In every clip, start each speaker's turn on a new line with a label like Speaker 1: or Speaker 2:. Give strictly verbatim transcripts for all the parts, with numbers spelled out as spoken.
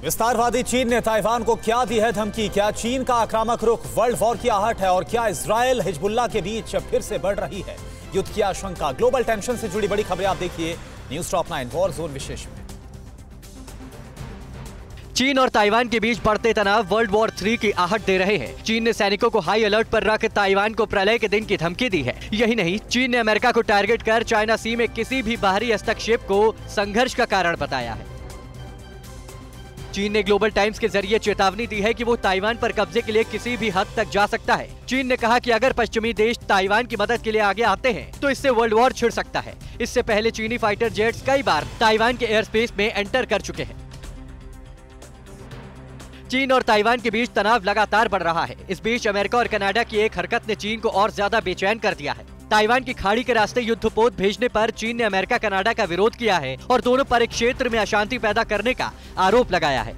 Speaker 1: विस्तारवादी चीन ने ताइवान को क्या दी है धमकी? क्या चीन का आक्रामक रुख वर्ल्ड वॉर की आहट है? और क्या इजरायल हिजबुल्लाह के बीच फिर से बढ़ रही है युद्ध की आशंका? ग्लोबल टेंशन से जुड़ी बड़ी खबरें आप देखिए news top nine war zone विशेष में।
Speaker 2: चीन और ताइवान के बीच बढ़ते तनाव वर्ल्ड वॉर थ्री की आहट दे रहे हैं। चीन ने सैनिकों को हाई अलर्ट पर रख ताइवान को प्रलय के दिन की धमकी दी है। यही नहीं, चीन ने अमेरिका को टारगेट कर चाइना सी में किसी भी बाहरी हस्तक्षेप को संघर्ष का कारण बताया है। चीन ने ग्लोबल टाइम्स के जरिए चेतावनी दी है कि वो ताइवान पर कब्जे के लिए किसी भी हद तक जा सकता है। चीन ने कहा कि अगर पश्चिमी देश ताइवान की मदद के लिए आगे आते हैं तो इससे वर्ल्ड वॉर छिड़ सकता है। इससे पहले चीनी फाइटर जेट्स कई बार ताइवान के एयर स्पेस में एंटर कर चुके हैं। चीन और ताइवान के बीच तनाव लगातार बढ़ रहा है। इस बीच अमेरिका और कनाडा की एक हरकत ने चीन को और ज्यादा बेचैन कर दिया है। ताइवान की खाड़ी के रास्ते युद्धपोत भेजने पर चीन ने अमेरिका कनाडा का विरोध किया है और दोनों पर एक क्षेत्र में अशांति पैदा करने का आरोप लगाया है।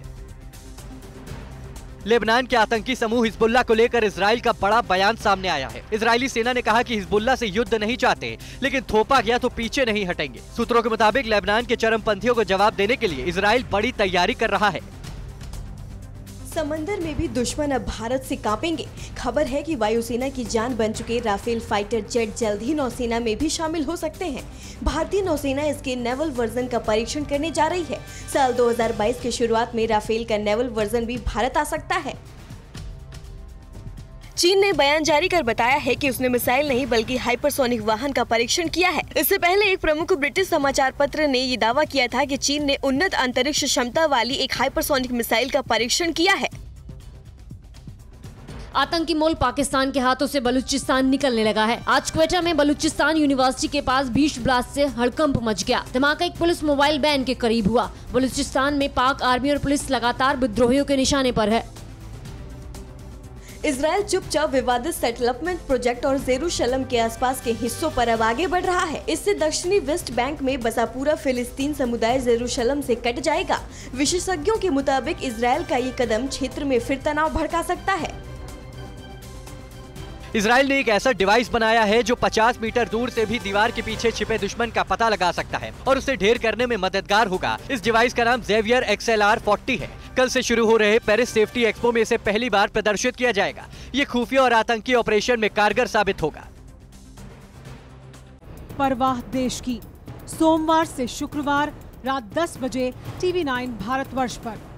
Speaker 2: लेबनान के आतंकी समूह हिजबुल्लाह को लेकर इजराइल का बड़ा बयान सामने आया है। इजरायली सेना ने कहा कि हिजबुल्लाह से युद्ध नहीं चाहते, लेकिन थोपा गया तो पीछे नहीं हटेंगे। सूत्रों के मुताबिक लेबनान के चरमपंथियों को जवाब देने के लिए इजराइल बड़ी तैयारी कर रहा है।
Speaker 3: समंदर में भी दुश्मन अब भारत से कांपेंगे। खबर है कि वायुसेना की जान बन चुके राफेल फाइटर जेट जल्द ही नौसेना में भी शामिल हो सकते हैं। भारतीय नौसेना इसके नेवल वर्जन का परीक्षण करने जा रही है। साल दो हज़ार बाईस की शुरुआत में राफेल का नेवल वर्जन भी भारत आ सकता है। चीन ने बयान जारी कर बताया है कि उसने मिसाइल नहीं बल्कि हाइपरसोनिक वाहन का परीक्षण किया है। इससे पहले एक प्रमुख ब्रिटिश समाचार पत्र ने ये दावा किया था कि चीन ने उन्नत अंतरिक्ष क्षमता वाली एक हाइपरसोनिक मिसाइल का परीक्षण किया है।
Speaker 4: आतंकी मोल पाकिस्तान के हाथों से बलूचिस्तान निकलने लगा है। आज क्वेटा में बलूचिस्तान यूनिवर्सिटी के पास भीषण ब्लास्ट से हड़कंप मच गया। धमाका एक पुलिस मोबाइल वैन के करीब हुआ। बलूचिस्तान में पाक आर्मी और पुलिस लगातार विद्रोहियों के निशाने पर है।
Speaker 3: इजराइल चुपचाप विवादित सेटलमेंट प्रोजेक्ट और जेरूशलम के आसपास के हिस्सों पर अब आगे बढ़ रहा है। इससे दक्षिणी वेस्ट बैंक में बसा पूरा फिलिस्तीन समुदाय जेरूशलम से कट जाएगा। विशेषज्ञों के मुताबिक इजराइल का ये कदम क्षेत्र में फिर तनाव भड़का सकता है।
Speaker 2: इजराइल ने एक ऐसा डिवाइस बनाया है जो पचास मीटर दूर से भी दीवार के पीछे छिपे दुश्मन का पता लगा सकता है और उसे ढेर करने में मददगार होगा। इस डिवाइस का नाम Xavier X L R forty है। कल से शुरू हो रहे पेरिस सेफ्टी एक्सपो में इसे पहली बार प्रदर्शित किया जाएगा। ये खुफिया और आतंकी ऑपरेशन में कारगर साबित होगा।
Speaker 5: परवाह देश की, सोमवार से शुक्रवार रात दस बजे टीवी नाइन भारतवर्ष पर।